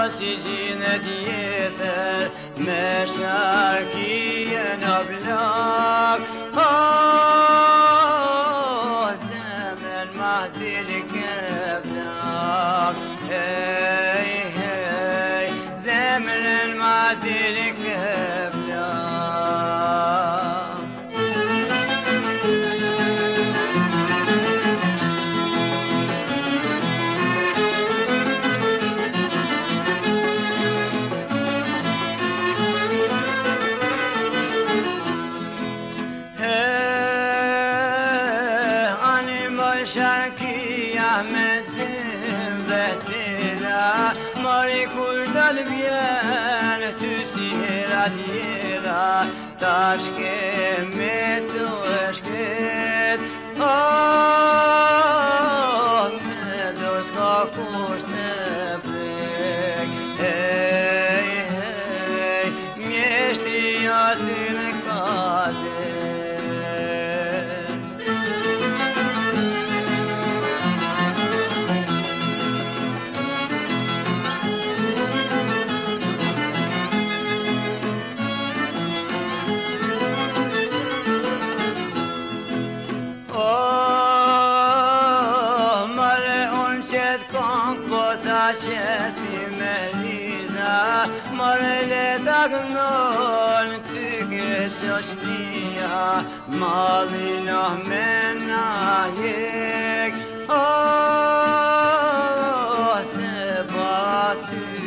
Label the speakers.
Speaker 1: si gjinet jetër me sharkije në blok. Zemrën ma diri ke blok. Hej, hej, zemrën ma diri ke blok. Sharkia me tim vetila, mori kur dal vjen ty si hera tjera, tash kemi të shket. Me do s'ka kusht në prek. Hej, hej, mjeshtri aty në kate. Qesi me liza, mare le ta gëndon, ty kesh është mija, malina me na jek. Se ba ty